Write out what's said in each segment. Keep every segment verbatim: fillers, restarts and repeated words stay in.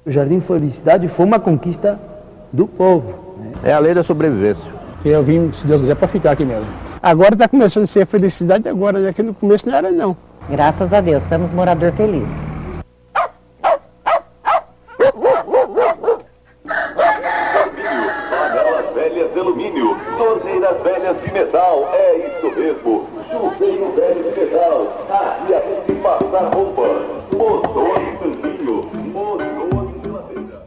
O Jardim Felicidade foi uma conquista do povo. Né? É a lei da sobrevivência. Eu vim, se Deus quiser, para ficar aqui mesmo. Agora está começando a ser felicidade agora, já que no começo não era não. Graças a Deus, somos morador feliz. Panelas velhas de alumínio, torneiras velhas de metal, é isso mesmo. Chuveiro velho de metal, aqui a gente passa roupa. Motor de tampinho, motor de geladeira.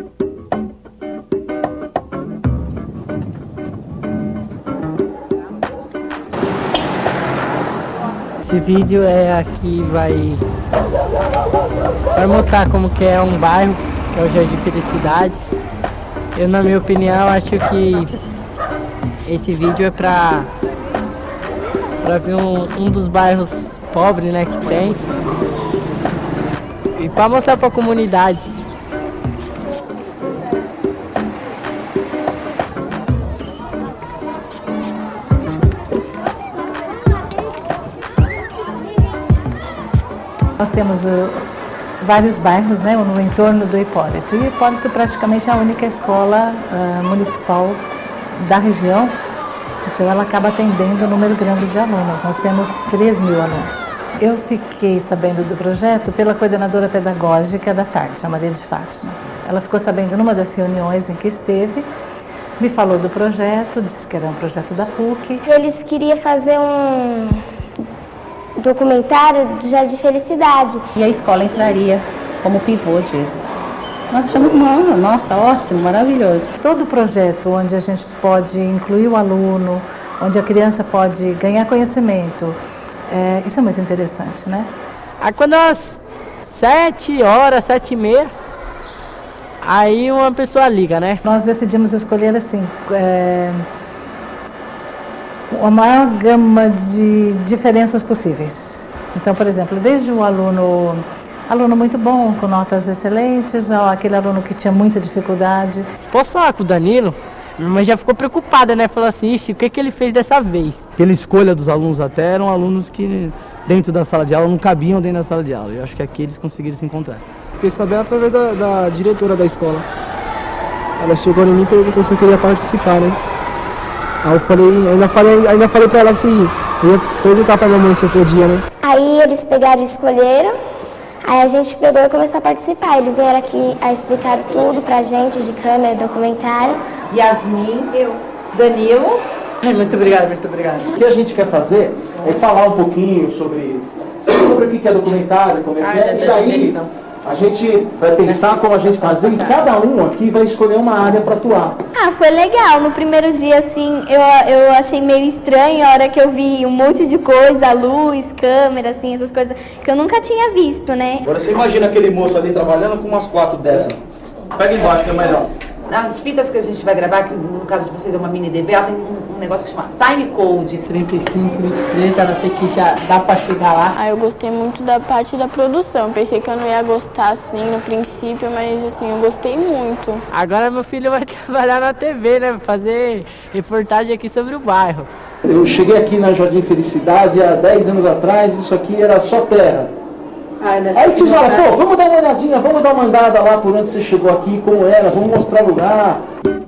Esse vídeo é aqui, vai, vai mostrar como que é um bairro, que é o Jardim Felicidade. Eu, na minha opinião, acho que esse vídeo é para para ver um, um dos bairros pobres, né, que tem. E para mostrar para a comunidade. Nós temos uh, vários bairros, né, no entorno do Hipólito. E o Hipólito praticamente é a única escola uh, municipal da região, então ela acaba atendendo um número grande de alunos. Nós temos três mil alunos. Eu fiquei sabendo do projeto pela coordenadora pedagógica da tarde, a Maria de Fátima. Ela ficou sabendo numa das reuniões em que esteve, me falou do projeto, disse que era um projeto da P U C. Eles queriam fazer um documentário do Jardim Felicidade. E a escola entraria como pivô disso. Nós achamos, uma, nossa, ótimo, maravilhoso. Todo projeto onde a gente pode incluir o aluno, onde a criança pode ganhar conhecimento, é, isso é muito interessante, né? Aí quando é umas sete horas, sete e meia, aí uma pessoa liga, né? Nós decidimos escolher assim, é, a maior gama de diferenças possíveis. Então, por exemplo, desde o aluno, aluno muito bom, com notas excelentes, ao aquele aluno que tinha muita dificuldade. Posso falar com o Danilo? Minha mãe já ficou preocupada, né? Falou assim, ixi, o que, que ele fez dessa vez? Pela escolha dos alunos até, eram alunos que dentro da sala de aula não cabiam dentro da sala de aula. Eu acho que aqui eles conseguiram se encontrar. Fiquei sabendo através da, da diretora da escola. Ela chegou em mim e perguntou se eu queria participar, né? Aí eu falei, ainda falei, ainda falei pra ela assim, eu ia perguntar pra minha mãe se eu podia, né? Aí eles pegaram e escolheram, aí a gente pegou e começou a participar. Eles vieram aqui a explicar tudo pra gente, de câmera, documentário. Yasmin, eu, Danilo. Muito obrigado, muito obrigado. O que a gente quer fazer é falar um pouquinho sobre, sobre o que é documentário, como é que é, e daí a gente vai pensar como a gente fazer e cada um aqui vai escolher uma área para atuar. Ah, foi legal. No primeiro dia, assim, eu, eu achei meio estranho a hora que eu vi um monte de coisa, luz, câmera, assim, essas coisas que eu nunca tinha visto, né? Agora você imagina aquele moço ali trabalhando com umas quatro dessas. Pega embaixo que é melhor. Nas fitas que a gente vai gravar, que no caso de vocês é uma mini D V, ela tem um, um negócio que chama Time Code. trinta e cinco, vinte e três, ela tem que já dar pra chegar lá. Ah, eu gostei muito da parte da produção. Pensei que eu não ia gostar assim no princípio, mas assim, eu gostei muito. Agora meu filho vai trabalhar na T V, né? Fazer reportagem aqui sobre o bairro. Eu cheguei aqui na Jardim Felicidade há dez anos atrás, isso aqui era só terra. Ai, Aí te fala, pô, vamos dar uma olhadinha, vamos dar uma andada lá por onde você chegou aqui, como era, vamos mostrar o lugar.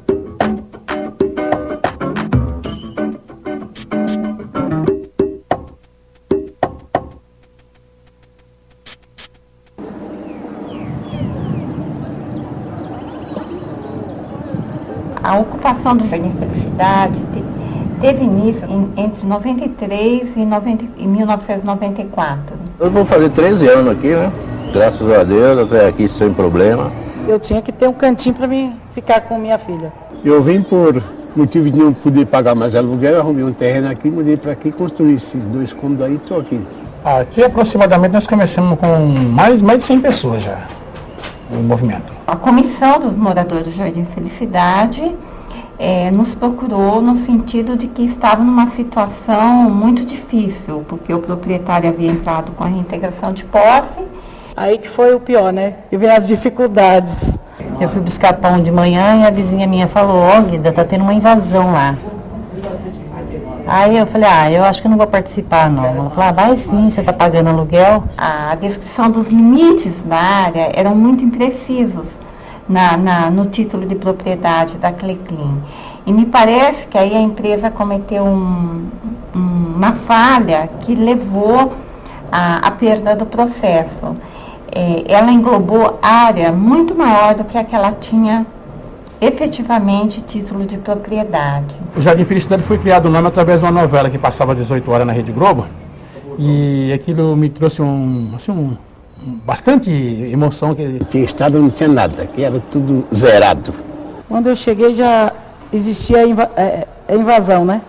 A ocupação do Jardim Felicidade te, teve início em, entre noventa e três e, noventa, e mil novecentos e noventa e quatro. Eu vou fazer treze anos aqui, né? Graças a Deus, até aqui sem problema. Eu tinha que ter um cantinho para mim ficar com minha filha. Eu vim por motivo de não poder pagar mais aluguel, eu arrumei um terreno aqui, mudei para aqui, construí esses dois cômodos aí e estou aqui. Aqui aproximadamente nós começamos com mais, mais de cem pessoas já, o movimento. A comissão dos moradores do Jardim Felicidade é, nos procurou no sentido de que estava numa situação muito difícil, porque o proprietário havia entrado com a reintegração de posse. Aí que foi o pior, né? E veio as dificuldades. Eu fui buscar pão de manhã e a vizinha minha falou, ó, Guida, tá tendo uma invasão lá. Aí eu falei, ah, eu acho que não vou participar não. Ela falou, ah, vai sim, você está pagando aluguel. A descrição dos limites da área eram muito imprecisos na, na, no título de propriedade da Cleclin. E me parece que aí a empresa cometeu um, um, uma falha que levou à, à perda do processo. É, ela englobou área muito maior do que a que ela tinha efetivamente título de propriedade. O Jardim Felicidade foi criado o nome através de uma novela que passava às dezoito horas na Rede Globo, e aquilo me trouxe um, assim, um, um bastante emoção. Que... Tinha estado, não tinha nada, que era tudo zerado. Quando eu cheguei já existia a inva é, a invasão, né?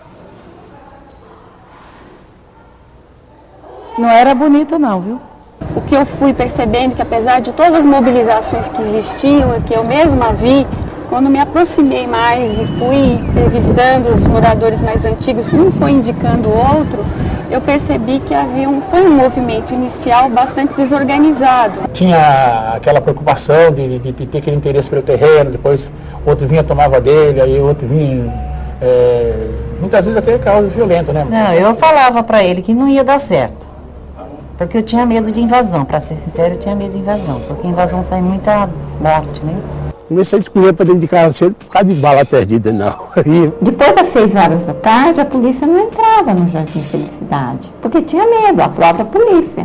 Não era bonito não, viu? O que eu fui percebendo que apesar de todas as mobilizações que existiam e que eu mesma vi, quando me aproximei mais e fui entrevistando os moradores mais antigos, um foi indicando o outro, eu percebi que havia um, foi um movimento inicial bastante desorganizado. Tinha aquela preocupação de, de, de ter aquele interesse pelo terreno, depois outro vinha, tomava dele, aí outro vinha, é, muitas vezes até causa violenta, né? Não, eu falava para ele que não ia dar certo. Porque eu tinha medo de invasão, para ser sincero, eu tinha medo de invasão, porque invasão sai muita morte, né? Comecei a descobrir para dentro de casa cedo por causa de bala perdida, não. Depois das seis horas da tarde, a polícia não entrava no Jardim Felicidade, porque tinha medo, a própria polícia.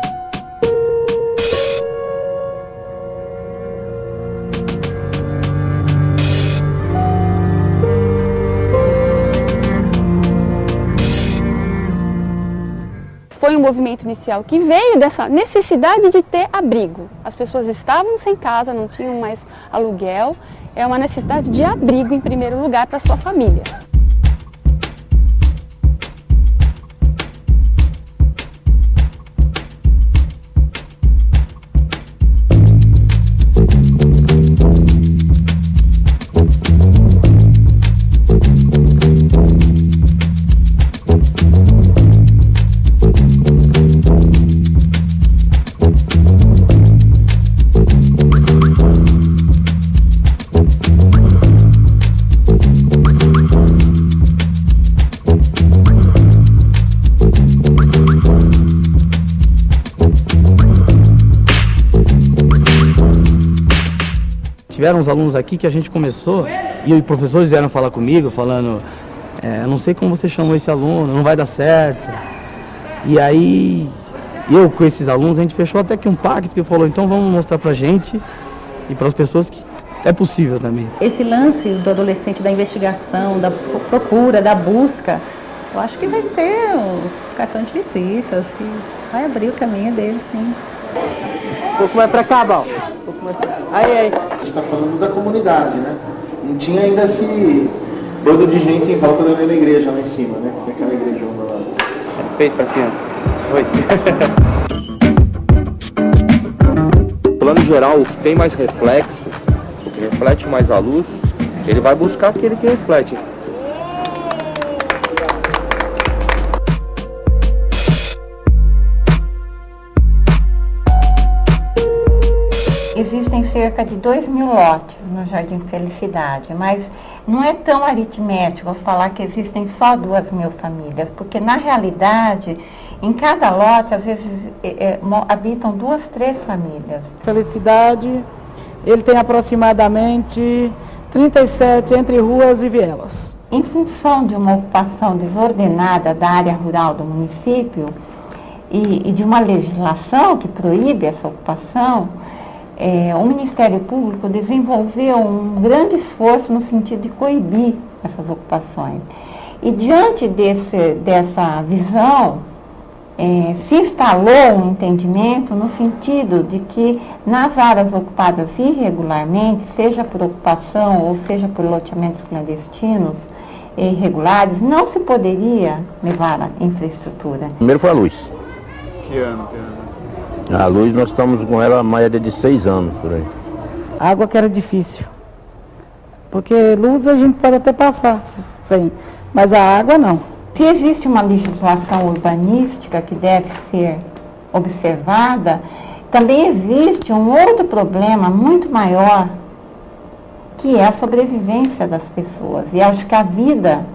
Foi um movimento inicial que veio dessa necessidade de ter abrigo. As pessoas estavam sem casa, não tinham mais aluguel. É uma necessidade de abrigo, em primeiro lugar, para a sua família. Tiveram uns alunos aqui que a gente começou, e os professores vieram falar comigo, falando, é, não sei como você chamou esse aluno, não vai dar certo. E aí, eu com esses alunos, a gente fechou até que um pacto que falou, então vamos mostrar pra gente e para as pessoas que é possível também. Esse lance do adolescente, da investigação, da procura, da busca, eu acho que vai ser um cartão de visitas, que vai abrir o caminho dele, sim. Um pouco mais pra cá, Bal. Um pouco mais pra cá. Aí, aí. A gente está falando da comunidade, né? Não tinha ainda esse bando de gente em volta da mesma igreja lá em cima, né? Aquela igrejona lá. Peito pra cima. Oi. Plano geral, o que tem mais reflexo, o que reflete mais a luz, ele vai buscar aquele que reflete. Existem cerca de dois mil lotes no Jardim Felicidade, mas não é tão aritmético falar que existem só duas mil famílias, porque na realidade, em cada lote, às vezes, é, é, habitam duas, três famílias. Felicidade, ele tem aproximadamente trinta e sete entre ruas e vielas. Em função de uma ocupação desordenada da área rural do município e, e de uma legislação que proíbe essa ocupação, É, o Ministério Público desenvolveu um grande esforço no sentido de coibir essas ocupações. E diante desse, dessa visão, é, se instalou um entendimento no sentido de que nas áreas ocupadas irregularmente, seja por ocupação ou seja por loteamentos clandestinos e irregulares, não se poderia levar a infraestrutura. Primeiro foi a luz. Que ano? Que ano? A luz nós estamos com ela há mais de seis anos por aí. A água que era difícil. Porque luz a gente pode até passar sem, mas a água não. Se existe uma legislação urbanística que deve ser observada, também existe um outro problema muito maior, que é a sobrevivência das pessoas. E acho que a vida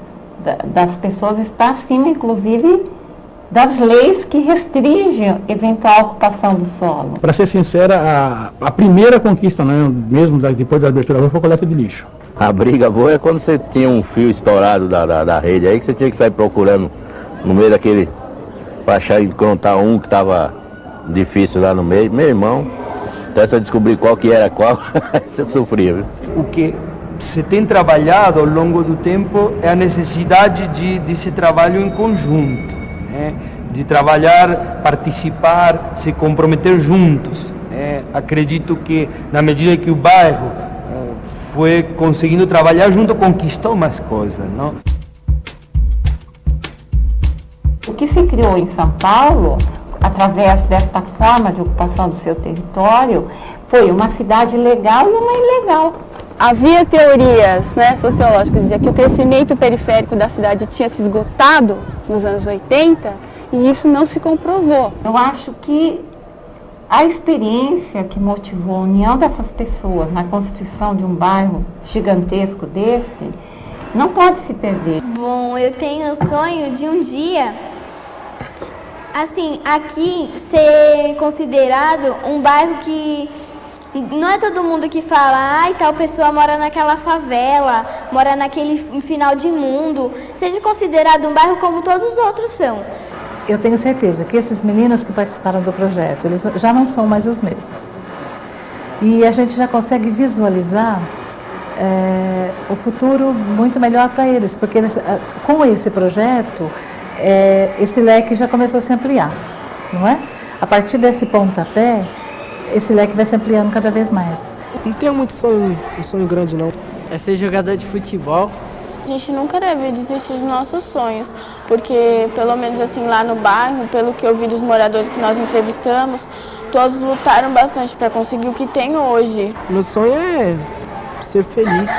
da, das pessoas está acima, inclusive, das leis que restringem eventual ocupação do solo. Para ser sincera, a, a primeira conquista, né, mesmo da, depois da abertura, foi a coleta de lixo. A briga boa é quando você tinha um fio estourado da, da, da rede aí, que você tinha que sair procurando no meio daquele, para achar e encontrar um que estava difícil lá no meio. Meu irmão, até você descobrir qual que era qual, você sofria, viu? O que se tem trabalhado ao longo do tempo é a necessidade de, desse trabalho em conjunto, né? De trabalhar, participar, se comprometer juntos, né? Acredito que na medida que o bairro eh, foi conseguindo trabalhar junto, conquistou mais coisas, não? O que se criou em São Paulo, através desta forma de ocupação do seu território, foi uma cidade legal e uma ilegal. Havia teorias, né, sociológicas que diziam que o crescimento periférico da cidade tinha se esgotado nos anos oitenta e isso não se comprovou. Eu acho que a experiência que motivou a união dessas pessoas na constituição de um bairro gigantesco deste não pode se perder. Bom, eu tenho o sonho de um dia, assim, aqui ser considerado um bairro que não é todo mundo que fala, ai, tal pessoa mora naquela favela, mora naquele final de mundo. Seja considerado um bairro como todos os outros são. Eu tenho certeza que esses meninos que participaram do projeto, eles já não são mais os mesmos. E a gente já consegue visualizar é, o futuro muito melhor para eles, porque eles, com esse projeto, é, esse leque já começou a se ampliar, não é? A partir desse pontapé, esse leque vai se ampliando cada vez mais. Não tenho muito sonho, um sonho grande não. É ser jogador de futebol. A gente nunca deve desistir dos nossos sonhos, porque pelo menos assim lá no bairro, pelo que eu vi dos moradores que nós entrevistamos, todos lutaram bastante para conseguir o que tem hoje. Meu sonho é ser feliz.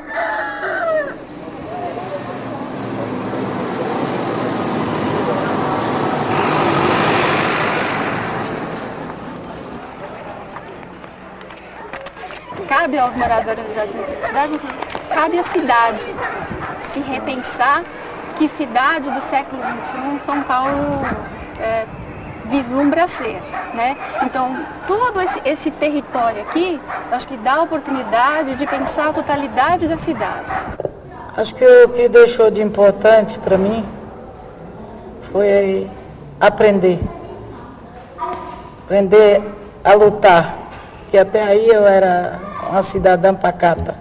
Cabe aos moradores do Jardim da Felicidade, cabe à cidade se repensar que cidade do século vinte e um São Paulo é, vislumbra ser, né? Então, todo esse, esse território aqui, acho que dá a oportunidade de pensar a totalidade da cidade. Acho que o que deixou de importante para mim foi aprender. Aprender a lutar, que até aí eu era uma cidadã pacata.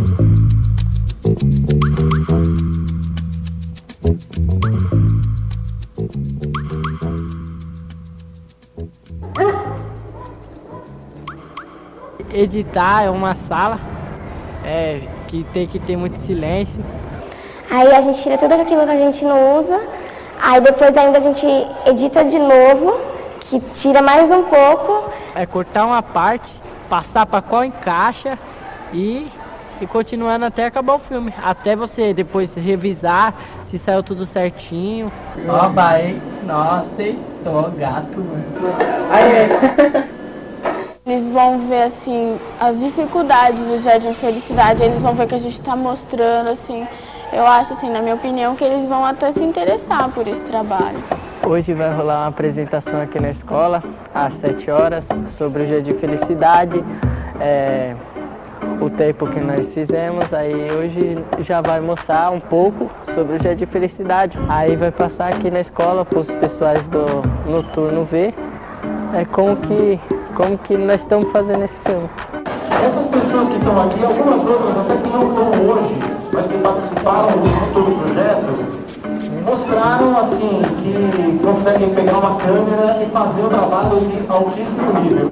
Editar é uma sala é, que tem que ter muito silêncio. Aí a gente tira tudo aquilo que a gente não usa, aí depois ainda a gente edita de novo, que tira mais um pouco. É cortar uma parte, passar para qual encaixa e, e continuando até acabar o filme. Até você depois revisar se saiu tudo certinho. Ó, vai, nossa, sou gato, mano. Aí, eles vão ver, assim, as dificuldades do Jardim Felicidade, eles vão ver que a gente está mostrando, assim, eu acho, assim, na minha opinião, que eles vão até se interessar por esse trabalho. Hoje vai rolar uma apresentação aqui na escola, às sete horas, sobre o Jardim Felicidade, é, o tempo que nós fizemos. Aí hoje já vai mostrar um pouco sobre o Jardim Felicidade. Aí vai passar aqui na escola para os pessoais do noturno ver é, como que como que nós estamos fazendo esse filme. Essas pessoas que estão aqui, algumas outras até que não estão hoje, mas que participaram do todo o projeto, mostraram assim que conseguem pegar uma câmera e fazer um trabalho de altíssimo nível.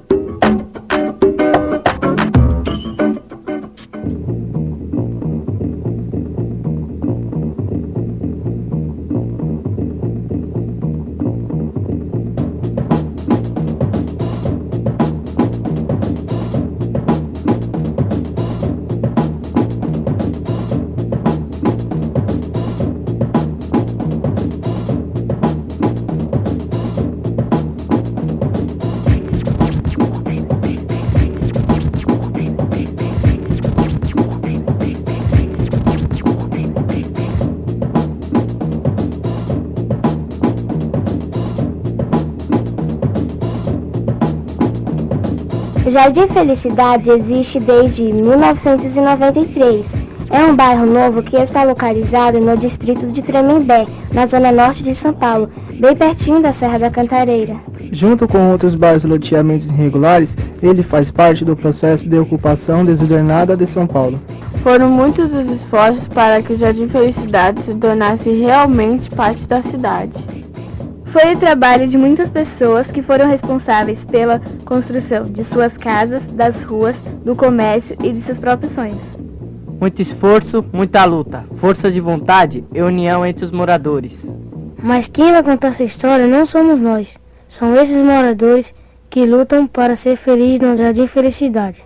O Jardim Felicidade existe desde mil novecentos e noventa e três. É um bairro novo que está localizado no distrito de Tremembé, na zona norte de São Paulo, bem pertinho da Serra da Cantareira. Junto com outros bairros e loteamentos irregulares, ele faz parte do processo de ocupação desordenada de São Paulo. Foram muitos os esforços para que o Jardim Felicidade se tornasse realmente parte da cidade. Foi o trabalho de muitas pessoas que foram responsáveis pela construção de suas casas, das ruas, do comércio e de seus próprios sonhos. Muito esforço, muita luta, força de vontade e união entre os moradores. Mas quem vai contar essa história não somos nós. São esses moradores que lutam para ser felizes no Jardim Felicidade.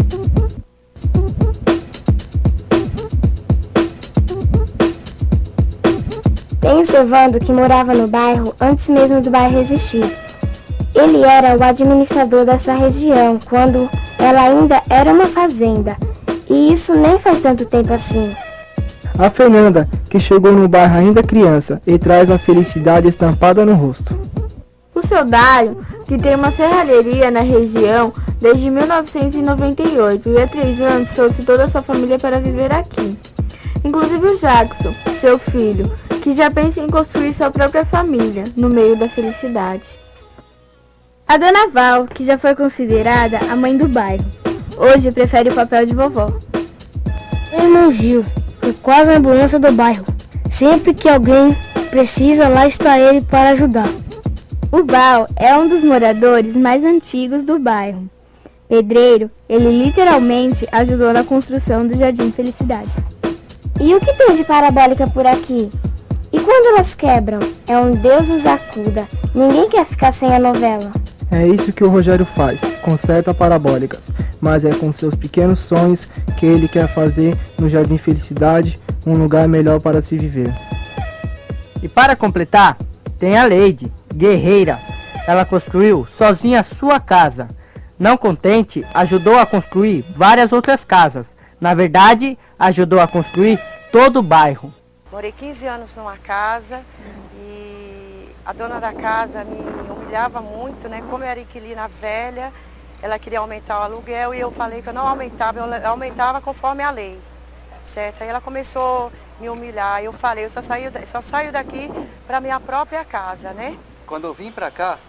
Tem o seu Vando que morava no bairro antes mesmo do bairro existir. Ele era o administrador dessa região quando ela ainda era uma fazenda. E isso nem faz tanto tempo assim. A Fernanda, que chegou no bairro ainda criança e traz a felicidade estampada no rosto. O seu Dário, que tem uma serralheria na região desde mil novecentos e noventa e oito e há três anos trouxe toda a sua família para viver aqui. Inclusive o Jackson, seu filho, que já pensa em construir sua própria família no meio da felicidade. A Dona Val, que já foi considerada a mãe do bairro, hoje prefere o papel de vovó. Meu irmão Gil, é quase a ambulância do bairro. Sempre que alguém precisa, lá está ele para ajudar. O Bal é um dos moradores mais antigos do bairro. Pedreiro, ele literalmente ajudou na construção do Jardim Felicidade. E o que tem de parabólica por aqui? E quando elas quebram? É um Deus nos acuda. Ninguém quer ficar sem a novela. É isso que o Rogério faz, conserta parabólicas. Mas é com seus pequenos sonhos que ele quer fazer no Jardim Felicidade um lugar melhor para se viver. E para completar, tem a Leide, guerreira. Ela construiu sozinha a sua casa. Não contente, ajudou a construir várias outras casas. Na verdade, ajudou a construir todo o bairro. Morei quinze anos numa casa e a dona da casa me humilhava muito, né? Como eu era inquilina velha, ela queria aumentar o aluguel e eu falei que eu não aumentava, eu aumentava conforme a lei, certo? Aí ela começou a me humilhar, eu falei, eu só saio, só saio daqui para minha própria casa, né? Quando eu vim para cá,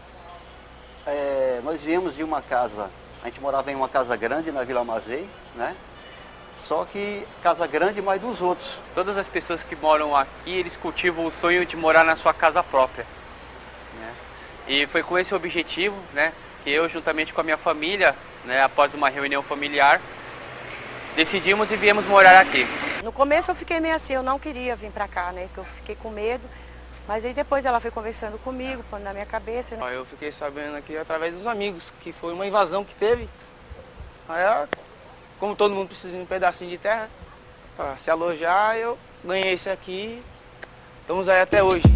é, nós viemos de uma casa, a gente morava em uma casa grande na Vila Mazei, né? Só que casa grande, mas dos outros. Todas as pessoas que moram aqui, eles cultivam o sonho de morar na sua casa própria, né? E foi com esse objetivo, né, que eu, juntamente com a minha família, né, após uma reunião familiar, decidimos e viemos morar aqui. No começo eu fiquei meio assim, eu não queria vir pra cá, né, que eu fiquei com medo. Mas aí depois ela foi conversando comigo, pondo na minha cabeça, né? Eu fiquei sabendo aqui através dos amigos, que foi uma invasão que teve. Aí, como todo mundo precisa de um pedacinho de terra, para se alojar, eu ganhei esse aqui, estamos aí até hoje.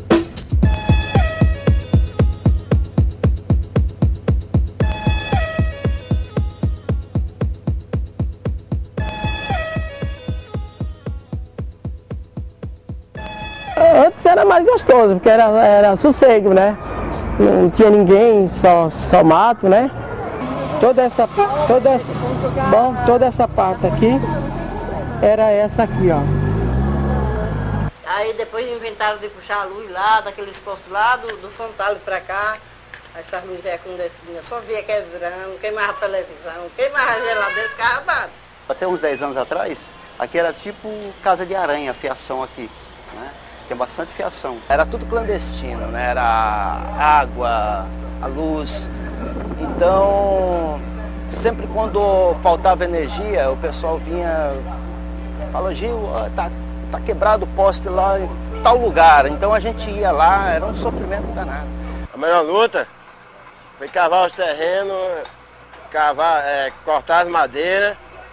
Antes era mais gostoso, porque era, era sossego, né? Não tinha ninguém, só, só mato, né? Toda essa, toda essa, bom, toda essa parte aqui era essa aqui, ó. Aí depois inventaram de puxar a luz lá, daqueles postos lá do, do Fontal pra cá. Essas luzes é com descidinha, só via quebrando, queimava a televisão, queimava a geladeira, ficava dado. Até uns dez anos atrás, aqui era tipo casa de aranha, fiação aqui, né? Tem bastante fiação. Era tudo clandestino, né? Era água, a luz. Então, sempre quando faltava energia, o pessoal vinha, falou, Gil, tá, tá quebrado o poste lá em tal lugar. Então a gente ia lá, era um sofrimento danado. A melhor luta foi cavar os terrenos, cavar, é, cortar as madeiras,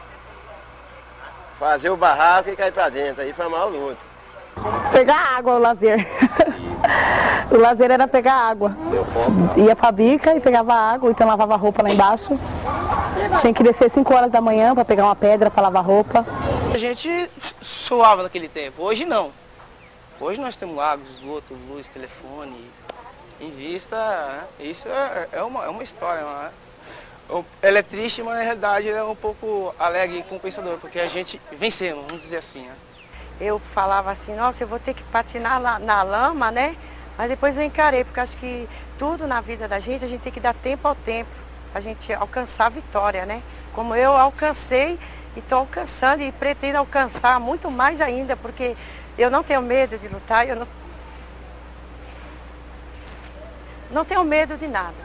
fazer o barraco e cair pra dentro. Aí foi a maior luta. Pegar água, o lazer. O lazer era pegar água. Ia pra bica e pegava água, então lavava roupa lá embaixo. Tinha que descer cinco horas da manhã para pegar uma pedra para lavar roupa. A gente suava naquele tempo, hoje não. Hoje nós temos água, esgoto, luz, telefone. Em vista, isso é, é, uma, é uma história. Né? Ela é triste, mas na realidade ela é um pouco alegre e compensadora, porque a gente vencemos, vamos dizer assim, né? Eu falava assim, nossa, eu vou ter que patinar na, na lama, né? Mas depois eu encarei, porque acho que tudo na vida da gente, a gente tem que dar tempo ao tempo, pra gente alcançar a vitória, né? Como eu alcancei e estou alcançando e pretendo alcançar muito mais ainda, porque eu não tenho medo de lutar, eu não, não tenho medo de nada.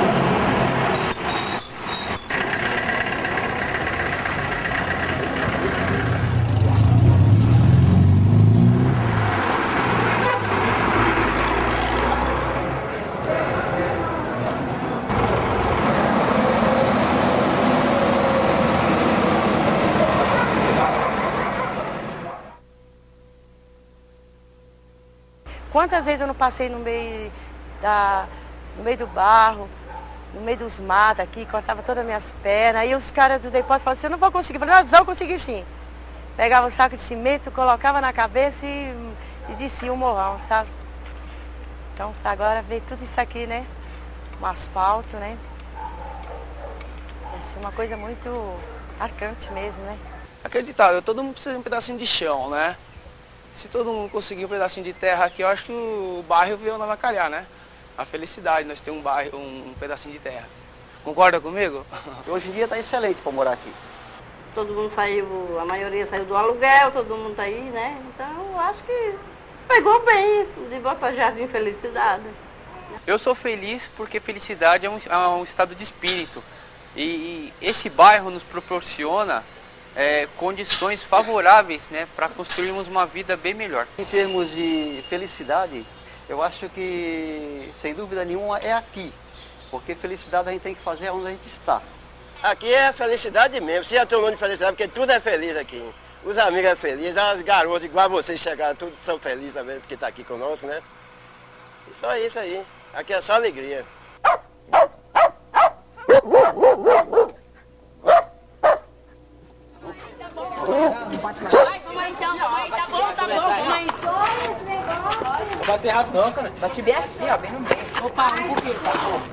Quantas vezes eu não passei no meio, da, no meio do barro, no meio dos matos aqui, cortava todas as minhas pernas, aí os caras do depósito falavam assim, eu não vou conseguir. Eu falei, nós vamos conseguir sim. Pegava um saco de cimento, colocava na cabeça e, e descia o morrão, sabe? Então agora veio tudo isso aqui, né? Um asfalto, né? Vai ser uma coisa muito marcante mesmo, né? Acreditável, todo mundo precisa de um pedacinho de chão, né? Se todo mundo conseguir um pedacinho de terra aqui, eu acho que o bairro veio avacalhar, né? A felicidade, nós temos um, bairro, um pedacinho de terra. Concorda comigo? Hoje em dia está excelente para morar aqui. Todo mundo saiu, a maioria saiu do aluguel, todo mundo está aí, né? Então eu acho que pegou bem de botar Jardim Felicidade. Eu sou feliz porque felicidade é um, é um estado de espírito. E, e esse bairro nos proporciona É, condições favoráveis, né, para construirmos uma vida bem melhor. Em termos de felicidade, eu acho que, sem dúvida nenhuma, é aqui. Porque felicidade a gente tem que fazer onde a gente está. Aqui é felicidade mesmo, você já tem um nome de felicidade, porque tudo é feliz aqui. Os amigos é felizes, as garotas, igual vocês chegaram, todos são felizes também, porque está aqui conosco, né? E só isso aí, aqui é só alegria. Não vai ter rápido não, cara. Vai te ver assim, ó, bem no meio. Opa, um pouquinho, tá bom.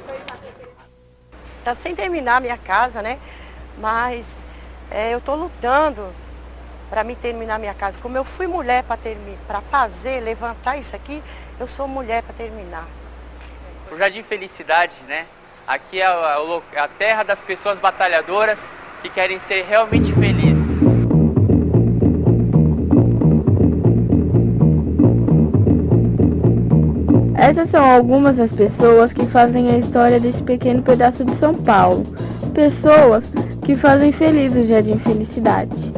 Tá sem terminar a minha casa, né? Mas é, eu tô lutando para me terminar a minha casa. Como eu fui mulher para terminar, para fazer, levantar isso aqui, eu sou mulher para terminar. O Jardim Felicidade, né? Aqui é a, a terra das pessoas batalhadoras que querem ser realmente felizes. Essas são algumas das pessoas que fazem a história desse pequeno pedaço de São Paulo. Pessoas que fazem feliz o Jardim Felicidade.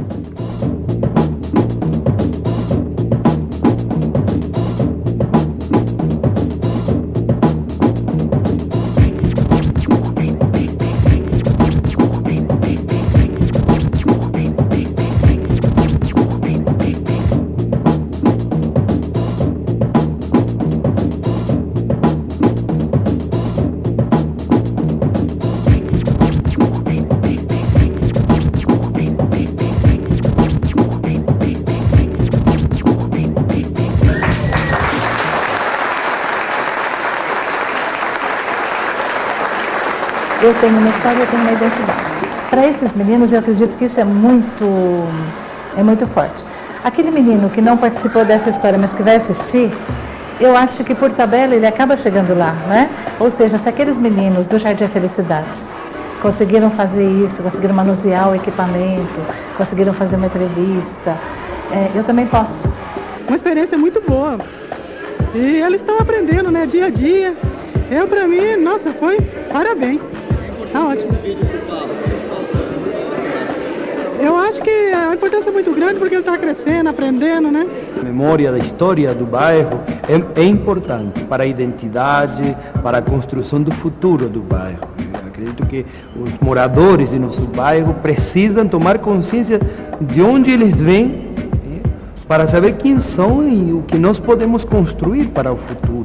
Eu tenho uma história, eu tenho uma identidade. Para esses meninos, eu acredito que isso é muito, é muito forte. Aquele menino que não participou dessa história, mas que vai assistir, eu acho que por tabela ele acaba chegando lá, né? Ou seja, se aqueles meninos do Jardim Felicidade conseguiram fazer isso, conseguiram manusear o equipamento, conseguiram fazer uma entrevista, é, eu também posso. Uma experiência muito boa. E eles estão aprendendo, né, dia a dia. Eu, para mim, nossa, foi parabéns. Tá ótimo. Eu acho que a importância é muito grande porque ele está crescendo, aprendendo, né? A memória da história do bairro é, é importante para a identidade, para a construção do futuro do bairro. Eu acredito que os moradores de nosso bairro precisam tomar consciência de onde eles vêm, para saber quem são e o que nós podemos construir para o futuro.